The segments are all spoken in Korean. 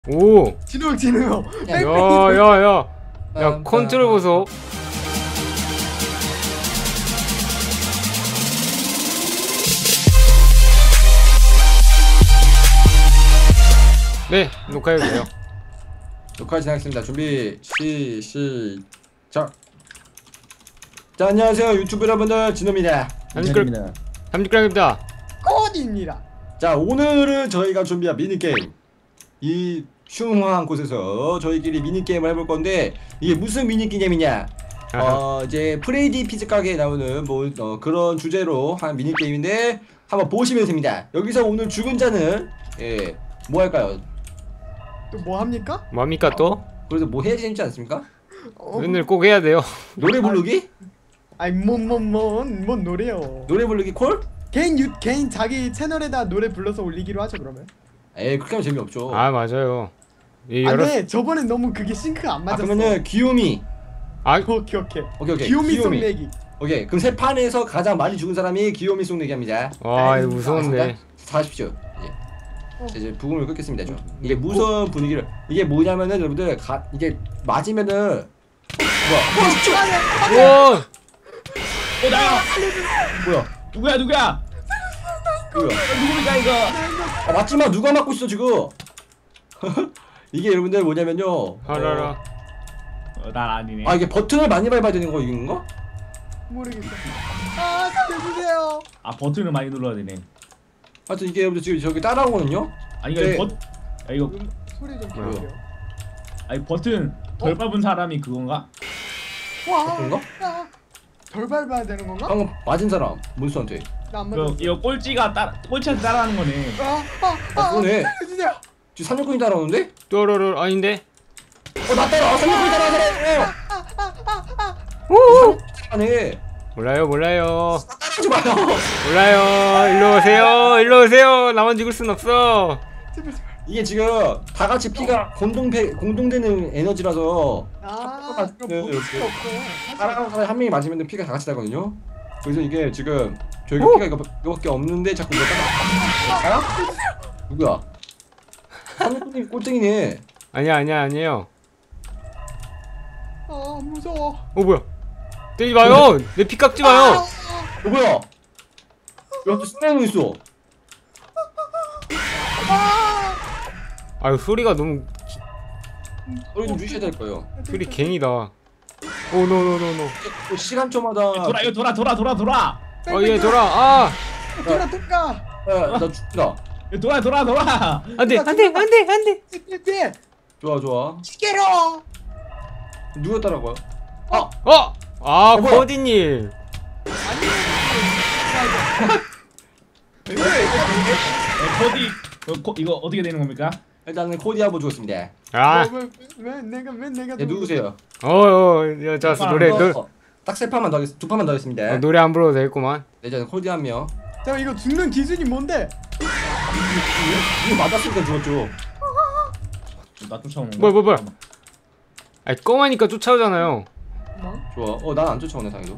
오. 진우 진우. 야 컨트롤 보소. 네, 녹화해도 돼요. 녹화 진행하겠습니다. 준비 시작. 자, 안녕하세요 유튜브 여러분들, 진우입니다. 함직그랑입니다. 코디입니다. 자, 오늘은 저희가 준비한 미니게임, 이 흉한 곳에서 저희끼리 미니게임을 해볼 건데, 이게 무슨 미니게임이냐, 이제 프레이디 피자 가게에 나오는 그런 주제로 한 미니게임인데 한번 보시면 됩니다. 여기서 오늘 죽은 자는 뭐 할까요? 또 뭐 합니까? 뭡니까 또? 그래서 뭐 해야 되지 않습니까? 오늘 꼭 해야 돼요. 노래 부르기? 아니 뭔 노래요? 노래 부르기 콜? 개인 자기 채널에다 노래 불러서 올리기로 하죠 그러면. 에이, 그렇게 하면 재미없죠. 아 맞아요. 안돼, 저번엔 너무 그게 싱크가 안 맞았어. 그러면은 귀요미. 오케이. 귀요미 송 내기. 오케이. 그럼 세 판에서 가장 많이 죽은 사람이 귀요미 송 내기 합니다. 와 이거 무서운데. 사십시오. 이제 부금을 끄겠습니다. 좀 이게 무서운 분위기를, 이게 뭐냐면은 여러분들 이게 맞으면은 우와. 나야. 뭐야? 누구야? 누굽니까 이거? 아, 맞지마. 누가 맞고 있어 지금? 이게 여러분들 뭐냐면요. 하라라. 난 아니네. 아, 이게 버튼을 많이 밟아야 되는 거 이건가? 모르겠어. 아 살려주세요. 아 버튼을 많이 눌러야 되네. 하여튼 이게 여러분들 지금 저기 따라오거든요. 아니 이거 이거 소리 좀 키워주세요. 아니 버튼 덜 밟은 사람이 그건가? 와. 그런가? 덜 밟아야 되는 건가? 방금 맞은 사람 몬스터한테. 나안 맞았어. 이거 꼴찌한테 따라하는 거네. 그러네. 살려주세요. 지금 사냥꾼이 따라오는데? 또로로 아닌데? 나 따라와. 사냥꾼이 따라와. 오. 아네. 몰라요. 따라하지 마요. 몰라요. 일로 오세요. 나만 죽을 순 없어. 제발. 이게 지금 다 같이 피가 공동되는 에너지라서 그럼 볼 수가 없어. 따라가는 사람이 한 명이 맞으면 피가 다 같이 나거든요. 그래서 이게 지금 저희가 피가 이거밖에 없는데 자꾸 이거 따라. 누구야? 사냥꾼이 꼴등이네. 아니에요. 무서워. 뭐야? 때리지 마요. 내 피 깎지 마요. 뭐야? 여기 스네그 있어. 아유 소리가 너무 소리 좀 주셔야 될 거예요. 소리 갱이다. 오 노노노노. 시간초마다. 돌아. 얘 돌아. 돌아. 나 죽다. 돌아. 안돼. 띠. 좋아. 시계로. 누가 따라가요? 코디님. 코디 이거 어떻게 되는 겁니까? 일단은 코디 한번 주었습니다. 왜 내가 누구세요? 자 노래 딱 세 판만 더 하겠습니다. 두 판만 더 하겠습니다. 노래 안 불러도 되겠구만. 네, 저는 코디 한 명. 자, 이거 죽는 기준이 뭔데? 이거 맞았으니까 죽었죠. 나 쫓아오는 거. 뭐야? 아니 검하니까 쫓아오잖아요. 좋아. 난 안 쫓아오네 당해도.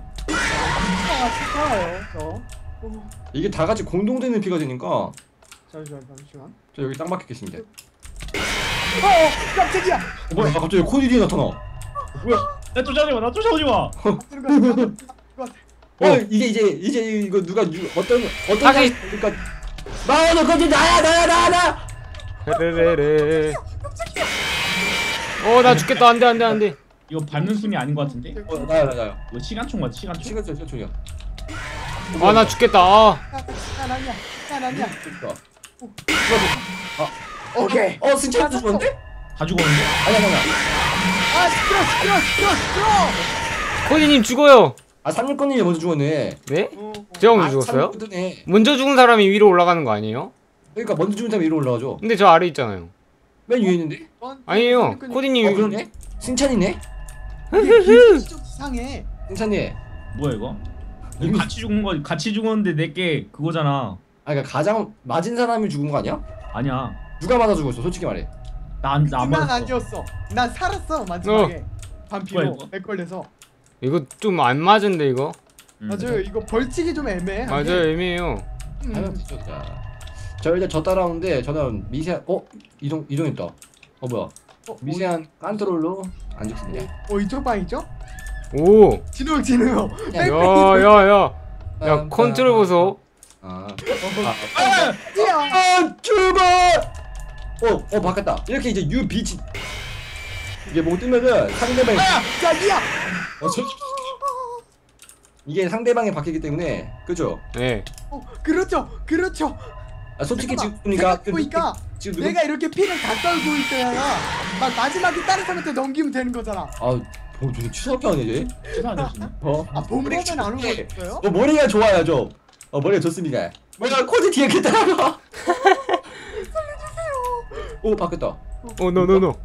좋아요. 이게 다 같이 공동되는 피가 되니까. 잠시만. 저 여기 딱 막혔겠습니다. 깜짝이야. 뭐야? 갑자기 코디 나타나. 뭐야? 나 쫓아오지 마. 이제 이거 어떤 다시. 그러니까 나야 코디 나야. 레레레. 나 죽겠다. 안돼. 이거 밟는 순위 아닌 것 같은데? 나야. 이거 시간총 맞지? 시간초야. 나 죽겠다. 난 아니야. 오케이. 승차도 죽었는데? 다 죽었는데? 아니야. 시끄러. 코디님 죽어요. 상류권님이 먼저 죽었네. 네? 제가 먼저 죽었어요? 상류권이네. 먼저 죽은 사람이 위로 올라가는 거 아니에요? 그러니까 먼저 죽은 사람이 위로 올라가죠. 근데 저 아래 있잖아요. 맨 위에 있는데? 아니에요. 코디님. 그러네. 승찬이네. 좀 이상해. 승찬이. 뭐야 이거? 이거 같이 죽었는데 내게 그거잖아. 그러니까 가장 맞은 사람이 죽은 거 아니야? 아니야. 누가 맞아 죽었어? 솔직히 말해. 난 난 아니었어. 난 살았어 마지막에. 반피로 이거? 맥걸려서. 이거 좀 안 맞은데 이거? 맞아요. 이거 벌칙이 좀 애매해. 맞아요, 애매해요. 하면 되죠. 자, 일단 저 따라오는데 저는 이동했다. 뭐야? 미세한 컨트롤로 안 죽습니다. 이쪽 방이죠? 오. 진우 형. 야야야. 야 컨트롤 보소. 뛰어. 출발! 바뀌었다. 이렇게 이제 U 비치 이게 뭐 뜨면은 상대방이 자기야. 이게 상대방이 바뀌기 때문에 그죠? 네. 그렇죠. 솔직히 지금 보니까 지금 누구? 내가 이렇게 피를 다 떨고 있다가 막 마지막에 다른 사람한테 넘기면 되는 거잖아. 되게 추석게 하네 이제. 죄송한데 지금. 본보면 안 오겠어요? 머리가 좋아요 좀. 머리가 좋습니다. 뭐야 코드 뒤에 이렇게 따라가. 오 바뀌었다. 노.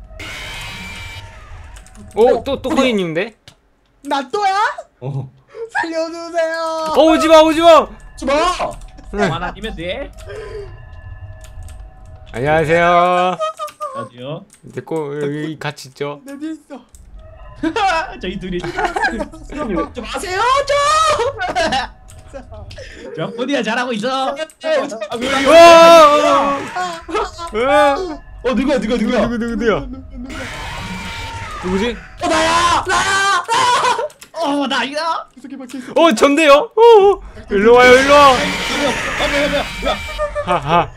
또 코디님인데? 나 또야? 살려주세요. 오지마. 주마. 하나님의 돼? 안녕하세요. 어디요? 됐고 여기 같이 있죠. 내 뒤에 있어. 저희 둘이. 좀 마세요 저 코디야 잘하고 있어. 누구야? 누구야? 누구지? 나야. 나 이거. 구석에 박혀있어. 전데요? 일로 와요. 뭐야? 하하.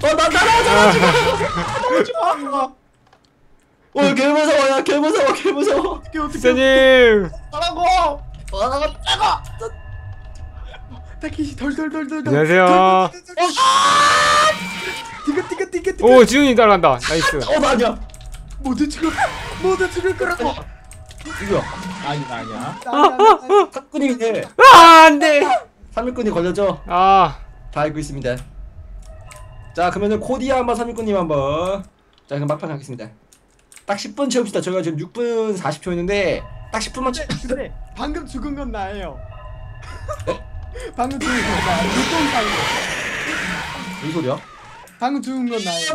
개 무서워. 어떻게. 기사님. 잘하고. 타키시 덜덜덜덜. 안녕하세요. 티켓. 오 지훈이 따라간다. 나이스. 나 아니야. 모두 죽을 거라고. 누구야? 아니야. 탑꾼이네. 안돼. 3일꾼이 걸렸죠? 다 알고 있습니다. 자 그러면은 코디야 한번 3일꾼님 한번. 자 그럼 막판 하겠습니다. 딱 10분 채웁시다. 저희가 지금 6분 40초 있는데 딱 10분만 채웁시다. 방금 죽은 건 나예요. 방금 죽은 건 나예요. 육동상. 무슨 소리야? 방금 죽은 건 나예요.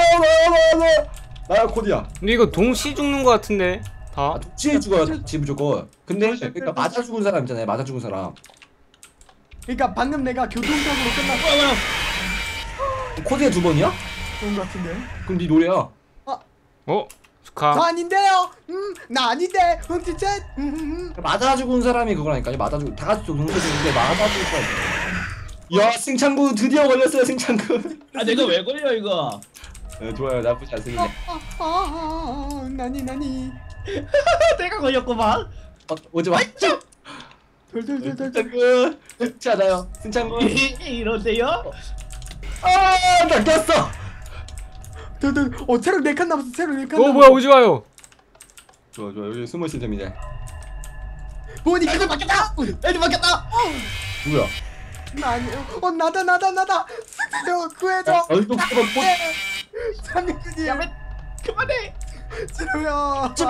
나야 코디야. 근데 이거 동시 죽는 거 같은데 다. 동시에 죽어요 같이 무조건. 근데 그러니까 맞아 죽은 사람 있잖아요. 맞아 죽은 사람. 그러니까 방금 내가 교통사고로 끝났어. 코디가 2번이야? 그런 거 같은데. 그럼 네 노래야. 축하. 저 아닌데요. 나 아닌데. 흠티챗. 맞아 죽은 사람이 그거라니까요. 맞아 죽은 다 같이 동시에 죽는데 맞아 죽은 사람. 야 승창구 드디어 걸렸어요. 승창구. 내가 왜 걸려 이거? 좋아요. 나쁘지 않습니다. 나니. 내가 걸렸구만. 오지 마. 덜덜덜덜. 승창구. 좋지 않아요. 승창구. 이런데요? 나 꼈어. 덜덜. 체력 4칸 남았어. 체력 4칸. 뭐야 오지마요. 좋아. 여기 숨어 있으면 됩니다. 보니 그거 바뀌었다. 애들 바뀌었다. 누구야? 나 아니에요. 나다. 스타요 구해줘. 얼굴 한번 보. 삼육군이야. 그만해. 진우야. 오지 마.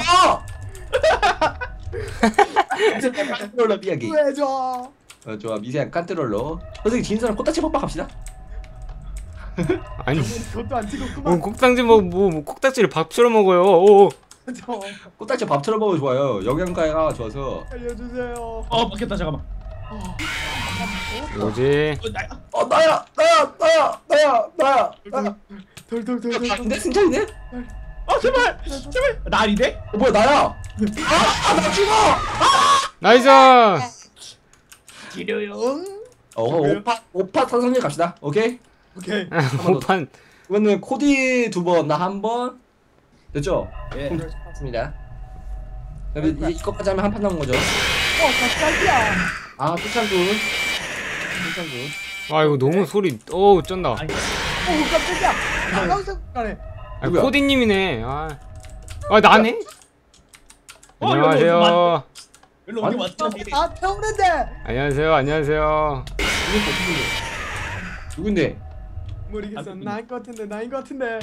컨트롤러 비하기. 구해줘. 좋아. 미세한 컨트롤러. 선생님 진 사람 코딱지 뻑뻑 합시다. 아니. 그것도 안 찍었구만. 콕딱지 뭐 콕딱지를 밥처럼 먹어요. 오. 저 코딱지 밥처럼 먹으면 좋아요. 영양가가 좋아서. 알려주세요. 바뀌었다 잠깐만. 뭐지? 나야. 덜덜덜덜. 근데 승찬이네? 제발. 나 아닌데? 뭐야 나야? 나 죽어! 나이스. 지려요. 5파 타선님 갑시다. 오케이? 오케이. 오판. 이거는 코디 2번, 나 1번. 됐죠? 예. 맞습니다. 그럼 이제 이것까지 하면 한 판 남은 거죠. 깜짝이야. 승찬구. 아 이거 너무 소리. 쩐다. 깜짝이야. 나가서 가네. 누구야? 코디님이네. 나네? 안녕하세요. 일로 오기 맞다. 나 태우는데. 안녕하세요. 누군데? 모르겠어. 나인 것 같은데.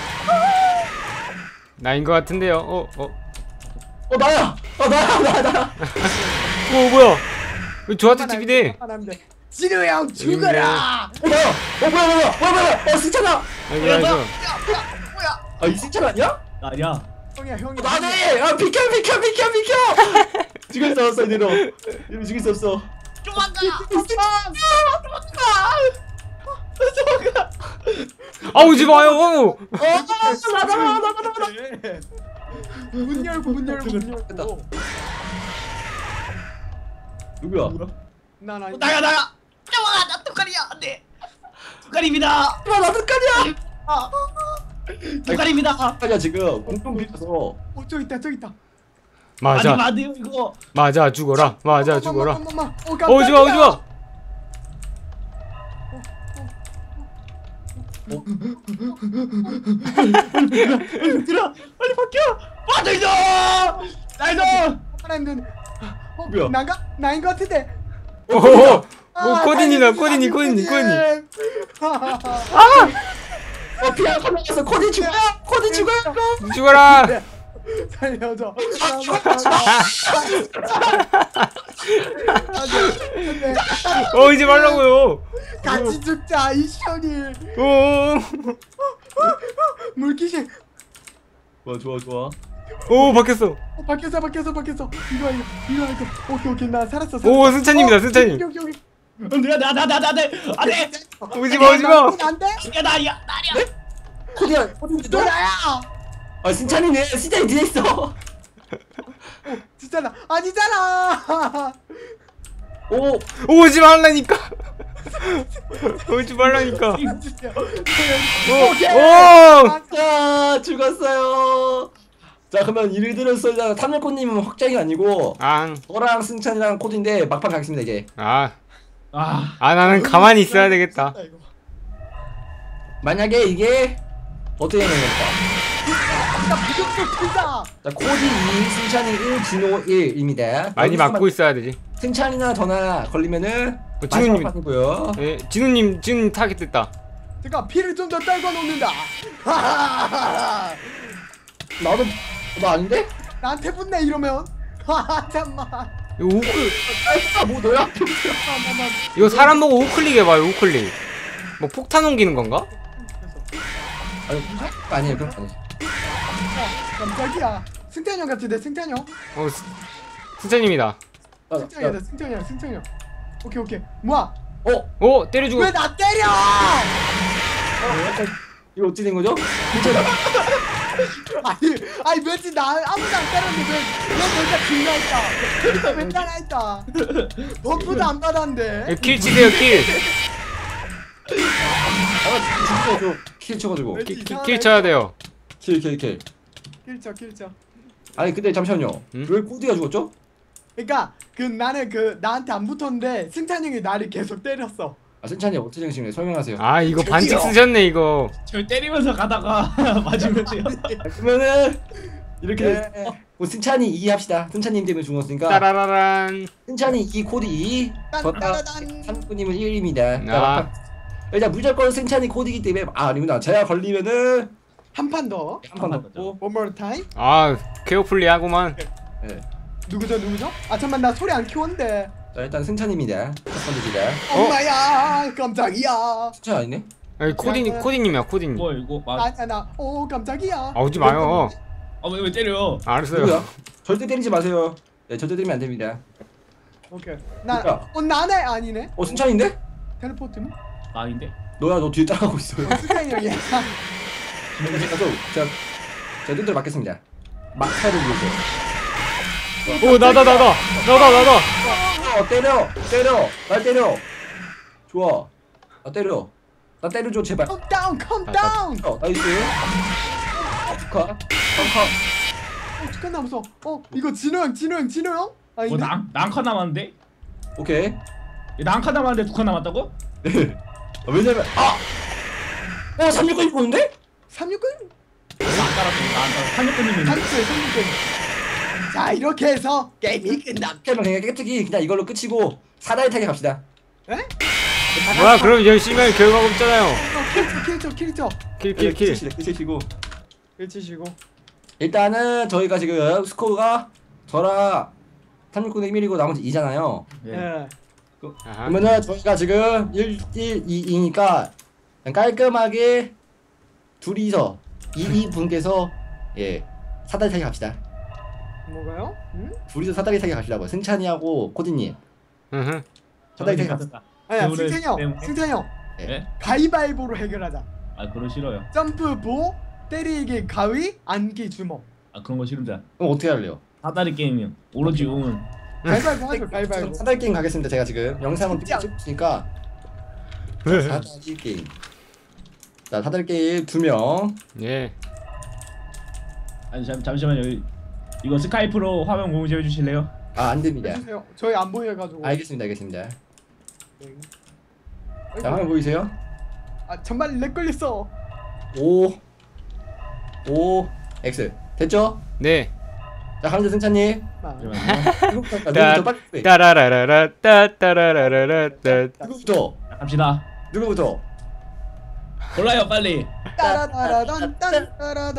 나인 것 같은데요. 나야! 나야! 뭐야? 왜 저한테 TV대? 진우 형 죽어라. 나야! 뭐야! 승찬아! 나이스. 이 승찬 아니야? 아니야. 형이. 나네! 비켜! 죽일 수 없어 이대로. 죽일 수 없어. 도망가. 아 오지 마요. 나다. 네. 문 열고 문 열고. 누구야? 난 아니. 나야. 잠깐만 나 뚜까리야. 안돼. 뚜까리입니다. 나 득간이야. 뚜까리입니다. 아니야 지금 공통 비켜서. 저기 있다. 맞아. 아니면 안 돼요 이거. 맞아 죽어라. 맞아 죽어라. 오지 마 오지 마. 들어 빨리 바뀌어. 나이스. 사람들. 뭐야? 나인 것 같은데. 오호. 코디니다 코디니. 피아 컴퓨터에서 코디 죽어. 코디 죽어. 죽어라. 살려줘. 오지 말라고요. 같이 죽자 이션이. 오. 물귀신. 좋아. 오 바뀌었어. 바뀌었어. 이거. 오케이 나 살았어. 오 승찬님이다 승찬님. 여기. 안돼. 오지 마. 안 돼? 야 나야. 코디야. 또 나야. 아 승찬이네. 승찬이 뒤에 있어. 진짜나 아니잖아. 오. 오지 말라니까. 오지 말라니까. 오. 자 죽었어요. 자 그러면 이를 들었어요. 탐ner코님은 확정이 아니고 앙. 저랑 승찬이랑 코디인데 막판 가겠습니다 이제. 아 아 나는 가만히 있어야 되겠다. 만약에 이게 어떻게 되는 겁니까? 나 무조건 틀자. 자 코디 2, 승찬이 1, 진호 1입니다. 많이 맞고 있어야 되지. 승찬이나 저나 걸리면은 진우님. 마지막 판이고요. 예, 진우님 타겟 됐다. 잠깐 피를 좀 더 떨궈 놓는다. 나도 나 아닌데? 나한테 붙네 이러면. 잠만. 이거 우클 뭐 너야? 이거 사람 보고 우클릭 해봐요 우클릭. 뭐 폭탄 옮기는 건가? 아니에요 그런 거 아니에요. 깜짝이야. 승찬이 형 같은데 승찬이 형. 승찬님이다. 승찬이 형. 오케이. 뭐야? 오 때려주고. 왜 나 때려? 이거 어떻게 된 거죠? 괜찮아. 아니 왠지 나 아무도 안 때렸는데 왜 내가 죽나 했다. 왜 따라했다. 버프도 안 받았는데. 킬 치세요 킬. 킬 쳐가지고. 킬 쳐야 돼요. 킬. 킬쳐. 아니 근데 잠시만요. 응? 왜 코디가 죽었죠? 그러니까 나는 나한테 안 붙었는데 승찬이 형이 나를 계속 때렸어. 아 승찬이 어떻게 정신을 설명하세요. 아 이거 반칙 쓰셨네 이거. 절 때리면서 가다가 맞으면서요. 그러면은 이렇게 네. 승찬이 2 합시다. 승찬님 때문에 죽었으니까. 따라라란. 승찬이 2, 코디 2. 저가 딴따라단. 삼구님은 1입니다. 아. 일단 무조건 승찬이 코디기 때문에 아니구나. 제가 걸리면은 한 판 더. 한 판 더. One more time. 아 케어풀리하고만. 네. 누구죠? 아 잠만 나 소리 안 키웠는데. 자 일단 승찬입니다. 첫 번째입니다. 엄마야 깜짝이야. 승찬 아니네? 아니 코디님이야 코디님. 뭐 이거 오 깜짝이야. 아 오지 마요. 아왜 때려? 알았어요. 누구야? 절대 때리지 마세요. 네, 절대 때리면 안 됩니다. 오케이. 누구야? 나네 아니네. 승찬인데? 텔레포트. 아닌데? 너야 너 뒤에 따라가고 있어요. 승찬이 형이야. 제가 뜬대로 맞겠습니다. 막타를 위해서. 오 나다. 때려. 날 때려. 좋아. 나 때려줘 제발. Calm down. 나이스. 축하. 축하나 무서워. 이거 진호 형. 아닌데? 난칸 남았는데? 오케이. 난칸 남았는데 2칸 남았다고? 네. 왜냐면 369 보는데? 369? 나 안 따랐어. 369님이 369. 자 이렇게 해서 게임이 끝납니다. 그냥 깨끗이 그냥 이걸로 끝이고 사다리 타기 갑시다. 에? 뭐야 그럼 열심히 할 결과가 없잖아요. 킬쳐. 킬. 끝이시고. 일치시고. 일단은 저희가 지금 스코어가 저랑 369대 1이고 나머지 2잖아요. 예. 아하. 그러면은 저희가 지금 1, 2니까 깔끔하게 둘이서 2분께서 사다리 타기 갑시다. 뭐가요? 응? 둘이서 사다리 타기 가시라고요. 승찬이하고 코디님 으흠. 사다리 타기 갑시다. 아니야 겨울에 승찬이 형. 때문에. 승찬이 형. 예? 가위바위보로 해결하자. 아 그런 거 싫어요. 점프 보, 때리기 가위, 앉기 주먹. 아 그런 거 싫은데. 그럼 어떻게 할래요? 사다리 게임이요. 오로지 웅은. 가위바위보 하죠. 가위바위보. 사다리 게임 가겠습니다. 제가 지금 영상은 진짜. 찍었으니까 사다리 게임. 자, 사다리 게임 2명. 예. 아니 잠시만요. 이거 스카이프로 화면 공유 좀 해주실래요? 아, 안 됩니다. 해주세요. 저희 안 보여가지고. 알겠습니다. 알겠습니다. 네. 자, 화면 보이세요? 아 정말 렉 걸렸어. 5 X 됐죠? 네. 자, 강제 승찬님. 아, 누구부터 빨리. 따라라라라 따따라라라라 따. 누구부터? 갑시다. 누구부터? 골라요 빨리. 따라따라단 따라따라따라.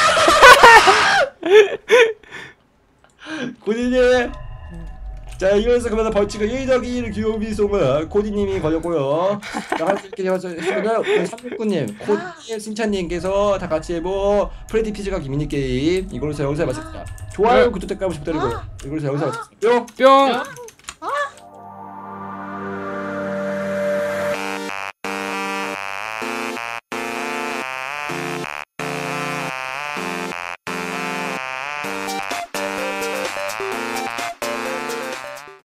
고디님. 자, 이거에서 그러면 벌칙은 1더1 귀요미송은 코디님이 걸렸고요. 자, 할수있게 해봤으면 369님, 코디님, 승찬님께서 다 같이 해보 프레디 피즈가 미니게임 이걸로서 영상을 마쳤습니다. 좋아요, 구독, 댓글 한 번씩 부탁드리고요. 이걸로서 영상을 마쳤습니다. 뿅! 뿅.